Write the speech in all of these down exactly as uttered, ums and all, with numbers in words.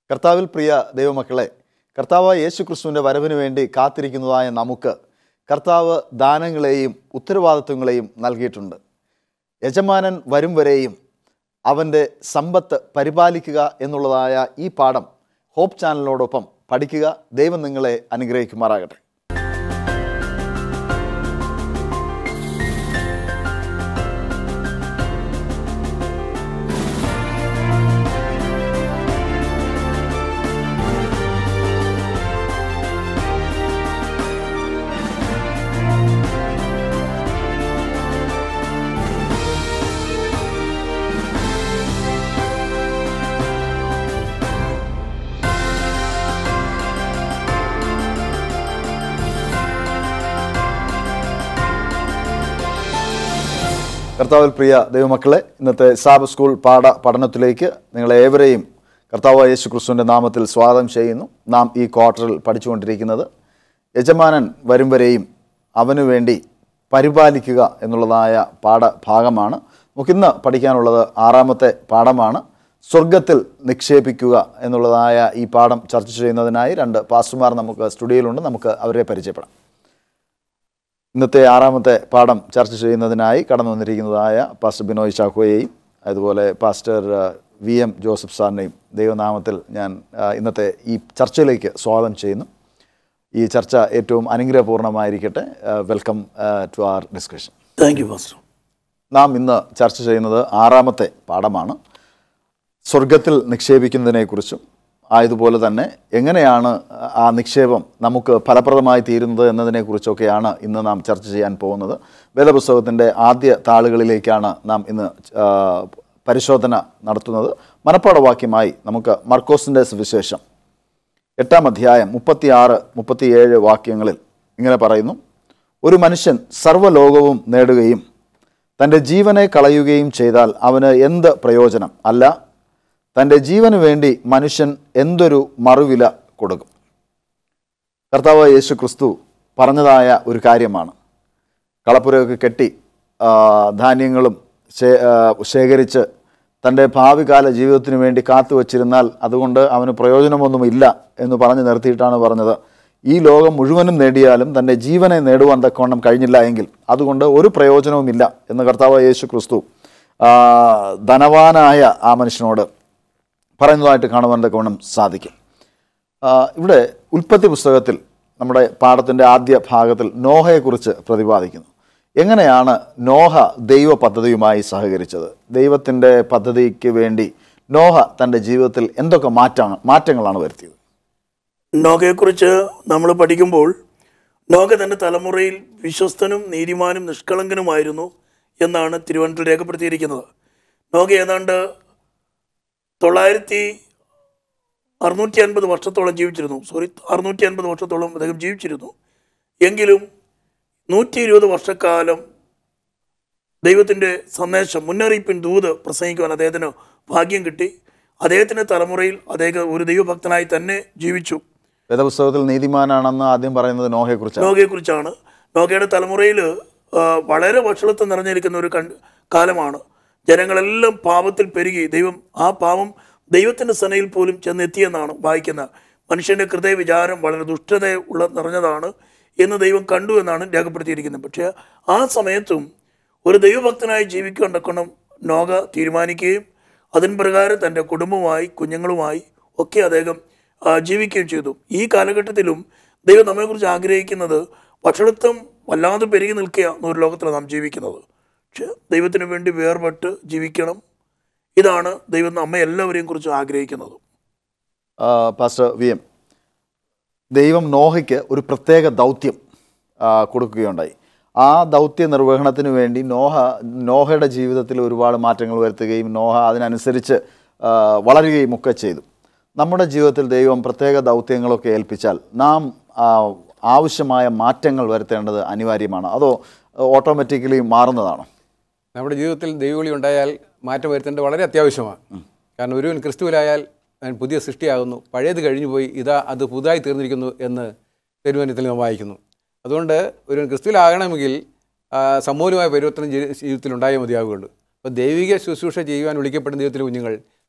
കർത്താവിൽ പ്രിയ ദൈവമക്കളെ, കർത്താവ് യേശു ക്രിസ്തുവിൻ്റെ വരവിന് വേണ്ടി കാത്തിരിക്കുന്നതായ നമുക്ക് കർത്താവ് ദാനങ്ങളെയും ഉത്തരവാദിത്വങ്ങളെയും നൽകിയിട്ടുണ്ട്. യജമാനൻ വരും വരെയും അവൻ്റെ സമ്പത്ത് പരിപാലിക്കുക എന്നുള്ളതായ ഈ പാഠം ഹോപ്പ് ചാനലിനോടൊപ്പം പഠിക്കുക. ദൈവം നിങ്ങളെ അനുഗ്രഹിക്കുമാറാകട്ടെ. കർത്താവിൽ പ്രിയ ദൈവമക്കളെ, ഇന്നത്തെ സാബത്ത് സ്കൂൾ പാഠ പഠനത്തിലേക്ക് നിങ്ങളെ ഏവരെയും കർത്താവ് യേശു ക്രിസ്തുവിൻ്റെ നാമത്തിൽ സ്വാഗതം ചെയ്യുന്നു. നാം ഈ ക്വാർട്ടറിൽ പഠിച്ചുകൊണ്ടിരിക്കുന്നത് യജമാനൻ വരും വരെയും അവനു വേണ്ടി പരിപാലിക്കുക എന്നുള്ളതായ പാഠഭാഗമാണ്. നമുക്കിന്ന് പഠിക്കാനുള്ളത് ആറാമത്തെ പാഠമാണ്, സ്വർഗത്തിൽ നിക്ഷേപിക്കുക എന്നുള്ളതായ ഈ പാഠം ചർച്ച ചെയ്യുന്നതിനായി രണ്ട് പാസ്റ്റർമാർ നമുക്ക് സ്റ്റുഡിയോയിലുണ്ട്. നമുക്ക് അവരെ പരിചയപ്പെടാം. ഇന്നത്തെ ആറാമത്തെ പാഠം ചർച്ച ചെയ്യുന്നതിനായി കടന്നു വന്നിരിക്കുന്നതായ പാസ്റ്റർ ബിനോയ് ചാക്കോയെയും അതുപോലെ പാസ്റ്റർ വി എം ജോസഫ് സാറിനെയും ദൈവനാമത്തിൽ ഞാൻ ഇന്നത്തെ ഈ ചർച്ചയിലേക്ക് സ്വാഗതം ചെയ്യുന്നു. ഈ ചർച്ച ഏറ്റവും അനുഗ്രഹപൂർണ്ണമായിരിക്കട്ടെ. Welcome to our discussion. Thank you pastor. നാം ഇന്ന് ചർച്ച ചെയ്യുന്നത് ആറാമത്തെ പാഠമാണ്, സ്വർഗത്തിൽ നിക്ഷേപിക്കുന്നതിനെക്കുറിച്ചും ആയതുപോലെ തന്നെ എങ്ങനെയാണ് ആ നിക്ഷേപം നമുക്ക് ഫലപ്രദമായി തീരുന്നത് എന്നതിനെക്കുറിച്ചൊക്കെയാണ് ഇന്ന് നാം ചർച്ച ചെയ്യാൻ പോകുന്നത്. വേദപുസ്തകത്തിൻ്റെ ആദ്യ താളുകളിലേക്കാണ് നാം ഇന്ന് പരിശോധന നടത്തുന്നത്. മനപ്പാഠവാക്യമായി നമുക്ക് മർക്കോസിൻ്റെ സുവിശേഷം എട്ടാം അധ്യായം മുപ്പത്തിയാറ് മുപ്പത്തിയേഴ് വാക്യങ്ങളിൽ ഇങ്ങനെ പറയുന്നു: ഒരു മനുഷ്യൻ സർവ്വലോകവും നേടുകയും തൻ്റെ ജീവനെ കളയുകയും ചെയ്താൽ അവന് എന്ത് പ്രയോജനം? അല്ല, തൻ്റെ ജീവന് വേണ്ടി മനുഷ്യൻ എന്തൊരു മറുവില കൊടുക്കും? കർത്താവ് യേശു ക്രിസ്തു പറഞ്ഞതായ ഒരു കാര്യമാണ്. കളപ്പുരയൊക്കെ കെട്ടി ധാന്യങ്ങളും ശേഖരിച്ച് തൻ്റെ ഭാവികാല ജീവിതത്തിന് വേണ്ടി കാത്തു വച്ചിരുന്നാൽ അതുകൊണ്ട് അവന് പ്രയോജനമൊന്നുമില്ല എന്ന് പറഞ്ഞു നിർത്തിയിട്ടാണ് പറഞ്ഞത്, ഈ ലോകം മുഴുവനും നേടിയാലും തൻ്റെ ജീവനെ നേടുവാൻ തക്കവണ്ണം കഴിഞ്ഞില്ല എങ്കിൽ അതുകൊണ്ട് ഒരു പ്രയോജനവുമില്ല എന്ന് കർത്താവ് യേശു ക്രിസ്തു ധനവാനായ ആ മനുഷ്യനോട് പറയുന്നതായിട്ട് കാണുവാൻ തക്കവണ്ണം സാധിക്കും. ഇവിടെ ഉൽപ്പത്തി പുസ്തകത്തിൽ നമ്മുടെ പാഠത്തിൻ്റെ ആദ്യ ഭാഗത്തിൽ നോഹയെക്കുറിച്ച് പ്രതിപാദിക്കുന്നു. എങ്ങനെയാണ് നോഹ ദൈവ പദ്ധതിയുമായി സഹകരിച്ചത്? ദൈവത്തിൻ്റെ പദ്ധതിക്ക് വേണ്ടി നോഹ തൻ്റെ ജീവിതത്തിൽ എന്തൊക്കെ മാറ്റങ്ങൾ മാറ്റങ്ങളാണ് വരുത്തിയത്? നോഹയെക്കുറിച്ച് നമ്മൾ പഠിക്കുമ്പോൾ നോഹ തൻ്റെ തലമുറയിൽ വിശ്വസ്തനും നീതിമാനും നിഷ്കളങ്കനുമായിരുന്നു എന്നാണ് തിരുവനന്തപുരത്തിൽ രേഖപ്പെടുത്തിയിരിക്കുന്നത്. നോഹ ഏതാണ്ട് തൊള്ളായിരത്തി അറുന്നൂറ്റി അൻപത് വർഷത്തോളം ജീവിച്ചിരുന്നു സോറി അറുന്നൂറ്റി അൻപത് വർഷത്തോളം അദ്ദേഹം ജീവിച്ചിരുന്നു. എങ്കിലും നൂറ്റി ഇരുപത് വർഷക്കാലം ദൈവത്തിൻ്റെ സന്ദേശം, മുന്നറിയിപ്പിൻ ദൂത് പ്രസംഗിക്കുവാൻ അദ്ദേഹത്തിന് ഭാഗ്യം കിട്ടി. അദ്ദേഹത്തിൻ്റെ തലമുറയിൽ അദ്ദേഹം ഒരു ദൈവഭക്തനായി തന്നെ ജീവിച്ചു. വേദപുസ്തകത്തിൽ നീതിമാനാണെന്ന് ആദ്യം പറയുന്നത് നോഹയെക്കുറിച്ചാണ് നോഹയെക്കുറിച്ചാണ് നോഹയുടെ തലമുറയിൽ വളരെ വഷളത്വം നിറഞ്ഞിരിക്കുന്ന ഒരു കാലമാണ്. ജനങ്ങളെല്ലാം പാപത്തിൽ പെരുകി ദൈവം ആ പാപം ദൈവത്തിൻ്റെ സനയിൽ പോലും ചെന്നെത്തിയെന്നാണ് വായിക്കുന്നത്. മനുഷ്യൻ്റെ ഹൃദയ വിചാരം വളരെ ദുഷ്ടത ഉള്ള നിറഞ്ഞതാണ് എന്ന് ദൈവം കണ്ടു എന്നാണ് രേഖപ്പെടുത്തിയിരിക്കുന്നത്. പക്ഷേ ആ സമയത്തും ഒരു ദൈവഭക്തനായി ജീവിക്കാൻ തക്കണം നോഹ തീരുമാനിക്കുകയും അതിന് പ്രകാരം തൻ്റെ കുടുംബവുമായി കുഞ്ഞുങ്ങളുമായി ഒക്കെ അദ്ദേഹം ജീവിക്കുകയും ചെയ്തു. ഈ കാലഘട്ടത്തിലും ദൈവം നമ്മെക്കുറിച്ച് ആഗ്രഹിക്കുന്നത് വഷളത്വം വല്ലാതെ പെരുകി നിൽക്കുക എന്നൊരു ലോകത്തിലാണ് നാം ജീവിക്കുന്നത്. പക്ഷെ ദൈവത്തിന് വേണ്ടി വേർപെട്ട് ജീവിക്കണം. ഇതാണ് ദൈവം നമ്മെ എല്ലാവരെയും കുറിച്ച് ആഗ്രഹിക്കുന്നത്. പാസ്റ്റർ വി എം, ദൈവം നോഹയ്ക്ക് ഒരു പ്രത്യേക ദൗത്യം കൊടുക്കുകയുണ്ടായി. ആ ദൗത്യ നിർവഹണത്തിന് വേണ്ടി നോഹ നോഹയുടെ ജീവിതത്തിൽ ഒരുപാട് മാറ്റങ്ങൾ വരുത്തുകയും നോഹ അതിനനുസരിച്ച് വളരുകയും ഒക്കെ ചെയ്തു. നമ്മുടെ ജീവിതത്തിൽ ദൈവം പ്രത്യേക ദൗത്യങ്ങളൊക്കെ ഏൽപ്പിച്ചാൽ നാം ആവശ്യമായ മാറ്റങ്ങൾ വരുത്തേണ്ടത് അനിവാര്യമാണ്. അതോ ഓട്ടോമാറ്റിക്കലി മാറുന്നതാണോ? നമ്മുടെ ജീവിതത്തിൽ ദൈവവിളി ഉണ്ടായാൽ മാറ്റം വരുത്തേണ്ടത് വളരെ അത്യാവശ്യമാണ്. കാരണം ഒരുവൻ ക്രിസ്തുവിലായാൽ അവൻ പുതിയ സൃഷ്ടിയാകുന്നു, പഴയത് കഴിഞ്ഞു പോയി, ഇതാ അത് പുതുതായി തീർന്നിരിക്കുന്നു എന്ന് തിരുവചനത്തിൽ നാം വായിക്കുന്നു. അതുകൊണ്ട് ഒരുവൻ ക്രിസ്തുവിലാകണമെങ്കിൽ സമൂലമായ പരിവർത്തനം ജീവിതത്തിൽ ഉണ്ടായേ മതിയാവുകയുള്ളൂ. അപ്പോൾ ദൈവിക ശുശ്രൂഷ ചെയ്യുവാൻ വിളിക്കപ്പെടുന്ന ദൈവത്തിലെ കുഞ്ഞുങ്ങൾ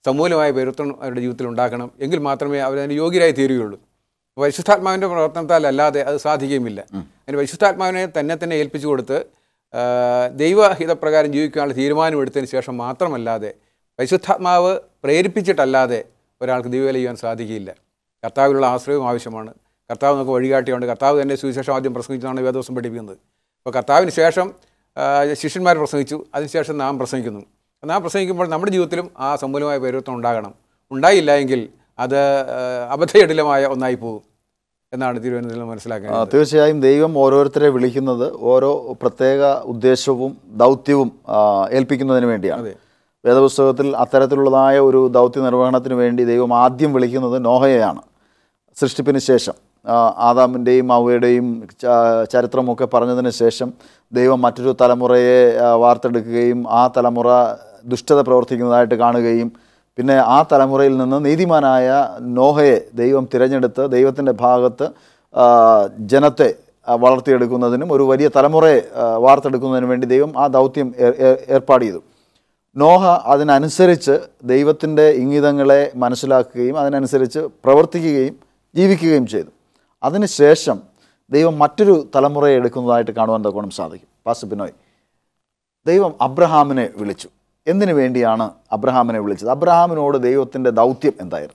സമൂലമായ പൗരത്വം അവരുടെ ജീവിതത്തിൽ ഉണ്ടാക്കണം. എങ്കിൽ മാത്രമേ അവരതിന് യോഗ്യരായി തീരുകയുള്ളൂ. പരിശുദ്ധാത്മാവിൻ്റെ പ്രവർത്തനത്താൽ അല്ലാതെ അത് സാധിക്കുകയുമില്ല. അതിന് പരിശുദ്ധാത്മാവിനെ തന്നെ തന്നെ ഏൽപ്പിച്ചു കൊടുത്ത് ദൈവഹിതപ്രകാരം ജീവിക്കാനുള്ള തീരുമാനമെടുത്തതിന് ശേഷം മാത്രമല്ലാതെ പരിശുദ്ധാത്മാവ് പ്രേരിപ്പിച്ചിട്ടല്ലാതെ ഒരാൾക്ക് ദൈവവേല ചെയ്യാൻ സാധിക്കുകയില്ല. കർത്താവിലുള്ള ആശ്രയവും ആവശ്യമാണ്. കർത്താവ് നമുക്ക് വഴികാട്ടിയുണ്ട്. കർത്താവ് തന്നെ സുവിശേഷം ആദ്യം പ്രസംഗിച്ചതാണ് വേദവസം പഠിപ്പിക്കുന്നത്. അപ്പോൾ കർത്താവിന് ശേഷം ശിഷ്യന്മാർ പ്രസംഗിച്ചു, അതിനുശേഷം നാം പ്രസംഗിക്കുന്നു. നാം പ്രസംഗിക്കുമ്പോൾ നമ്മുടെ ജീവിതത്തിലും ആ സമൂലമായ പൗരത്വം ഉണ്ടാകണം. ഉണ്ടായില്ല എങ്കിൽ അത് അബദ്ധജടിലമായ ഒന്നായി പോകും എന്നാണ് തിരുവനന്തപുരത്ത് മനസ്സിലാക്കുന്നത്. തീർച്ചയായും ദൈവം ഓരോരുത്തരെ വിളിക്കുന്നത് ഓരോ പ്രത്യേക ഉദ്ദേശവും ദൗത്യവും ഏൽപ്പിക്കുന്നതിന് വേണ്ടിയാണ്. വേദപുസ്തകത്തിൽ അത്തരത്തിലുള്ളതായ ഒരു ദൗത്യ നിർവഹണത്തിന് വേണ്ടി ദൈവം ആദ്യം വിളിക്കുന്നത് നോഹയെയാണ്. സൃഷ്ടിപ്പിന് ശേഷം ആദാമിൻ്റെയും ഹവ്വയുടെയും ചരിത്രമൊക്കെ പറഞ്ഞതിന് ശേഷം ദൈവം മറ്റൊരു തലമുറയെ വാർത്തെടുക്കുകയും ആ തലമുറ ദുഷ്ടത പ്രവർത്തിക്കുന്നതായിട്ട് കാണുകയും പിന്നെ ആ തലമുറയിൽ നിന്ന് നീതിമാനായ നോഹയെ ദൈവം തിരഞ്ഞെടുത്ത് ദൈവത്തിൻ്റെ ഭാഗത്ത് ജനത്തെ വളർത്തിയെടുക്കുന്നതിനും ഒരു വലിയ തലമുറയെ വാർത്തെടുക്കുന്നതിനും വേണ്ടി ദൈവം ആ ദൗത്യം ഏർപ്പാട് ചെയ്തു. നോഹ അതിനനുസരിച്ച് ദൈവത്തിൻ്റെ ഇംഗിതങ്ങളെ മനസ്സിലാക്കുകയും അതിനനുസരിച്ച് പ്രവർത്തിക്കുകയും ജീവിക്കുകയും ചെയ്തു. അതിനുശേഷം ദൈവം മറ്റൊരു തലമുറയെ എടുക്കുന്നതായിട്ട് കാണുവാൻ തക്കോണം സാധിക്കും. പാസ്റ്റർ ബിനോയ്, ദൈവം അബ്രഹാമിനെ വിളിച്ചു. എന്തിനു വേണ്ടിയാണ് അബ്രഹാമിനെ വിളിച്ചത്? അബ്രഹാമിനോട് ദൈവത്തിൻ്റെ ദൗത്യം എന്തായിരുന്നു?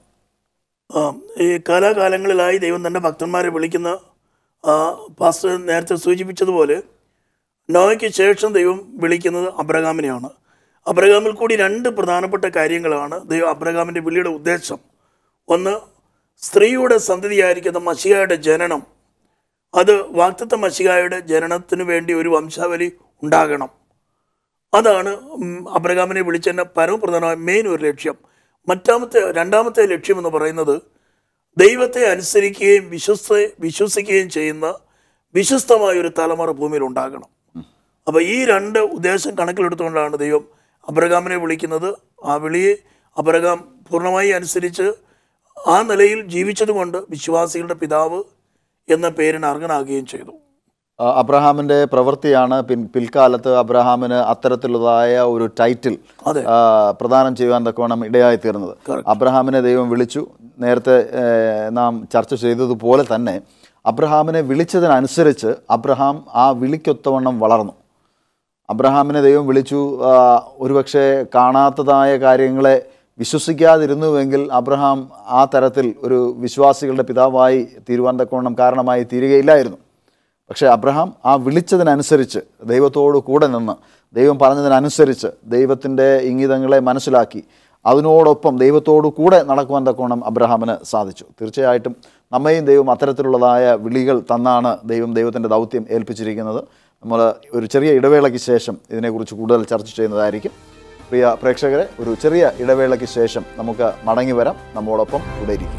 ഈ കാലാകാലങ്ങളിലായി ദൈവം തൻ്റെ ഭക്തന്മാരെ വിളിക്കുന്ന പാസ്റ്റർ നേരത്തെ സൂചിപ്പിച്ചതുപോലെ നോഹയ്ക്ക് ശേഷം ദൈവം വിളിക്കുന്നത് അബ്രഹാമിനെയാണ്. അബ്രഹാമിൽ കൂടി രണ്ട് പ്രധാനപ്പെട്ട കാര്യങ്ങളാണ് ദൈവം അബ്രഹാമിൻ്റെ വിളിയുടെ ഉദ്ദേശം. ഒന്ന്, സ്ത്രീയുടെ സന്തതിയായിരിക്കുന്ന മശിഹായുടെ ജനനം. അത് വാഗ്ദത്ത മശിഹായുടെ ജനനത്തിന് വേണ്ടി ഒരു വംശാവലി ഉണ്ടാകണം. അതാണ് അബ്രഹാമിനെ വിളിച്ചതിൻ്റെ പരമപ്രധാനമായ മെയിൻ ഒരു ലക്ഷ്യം. മറ്റാമത്തെ രണ്ടാമത്തെ ലക്ഷ്യം എന്ന് പറയുന്നത് ദൈവത്തെ അനുസരിക്കുകയും വിശ്വസ വിശ്വസിക്കുകയും ചെയ്യുന്ന വിശ്വസ്തമായൊരു തലമുറ ഭൂമിയിൽ ഉണ്ടാകണം. അപ്പോൾ ഈ രണ്ട് ഉദ്ദേശം കണക്കിലെടുത്തുകൊണ്ടാണ് ദൈവം അബ്രഹാമിനെ വിളിക്കുന്നത്. ആ വിളിയെ അബ്രഹാം പൂർണ്ണമായി അനുസരിച്ച് ആ നിലയിൽ ജീവിച്ചതുകൊണ്ട് വിശ്വാസികളുടെ പിതാവ് എന്ന പേരിന് അർഹനാകുകയും ചെയ്തു. അബ്രഹാമിൻ്റെ പ്രവൃത്തിയാണ് പിൻ പിൽക്കാലത്ത് അബ്രഹാമിന് അത്തരത്തിലുള്ളതായ ഒരു ടൈറ്റിൽ പ്രദാനം ചെയ്യുവാൻ തക്കവണ്ണം ഇടയായി തീർന്നത്. അബ്രഹാമിനെ ദൈവം വിളിച്ചു. നേരത്തെ നാം ചർച്ച ചെയ്തതുപോലെ തന്നെ അബ്രഹാമിനെ വിളിച്ചതിനനുസരിച്ച് അബ്രഹാം ആ വിളിക്കൊത്തവണ്ണം വളർന്നു. അബ്രഹാമിനെ ദൈവം വിളിച്ചു. ഒരുപക്ഷെ കാണാത്തതായ കാര്യങ്ങളെ വിശ്വസിക്കാതിരുന്നുവെങ്കിൽ അബ്രഹാം ആ തരത്തിൽ ഒരു വിശ്വാസികളുടെ പിതാവായി തീരുവാൻ തക്കവണ്ണം കാരണമായി തീരുകയില്ലായിരുന്നു. പക്ഷേ അബ്രഹാം ആ വിളിച്ചതിനനുസരിച്ച് ദൈവത്തോട് കൂടെ നിന്ന് ദൈവം പറഞ്ഞതിനനുസരിച്ച് ദൈവത്തിൻ്റെ ഇംഗിതങ്ങളെ മനസ്സിലാക്കി അതിനോടൊപ്പം ദൈവത്തോടു കൂടെ നടക്കുവാൻ തക്കവണ്ണം അബ്രഹാമിന് സാധിച്ചു. തീർച്ചയായിട്ടും നമ്മയും ദൈവം അത്തരത്തിലുള്ളതായ വിളികൾ തന്നാണ് ദൈവം ദൈവത്തിൻ്റെ ദൗത്യം ഏൽപ്പിച്ചിരിക്കുന്നത്. നമ്മൾ ഒരു ചെറിയ ഇടവേളയ്ക്ക് ശേഷം ഇതിനെക്കുറിച്ച് കൂടുതൽ ചർച്ച ചെയ്യുന്നതായിരിക്കും. പ്രിയ പ്രേക്ഷകരെ, ഒരു ചെറിയ ഇടവേളയ്ക്ക് ശേഷം നമുക്ക് മടങ്ങി വരാം. നമ്മോടൊപ്പം കൂടെ ഇരിക്കും.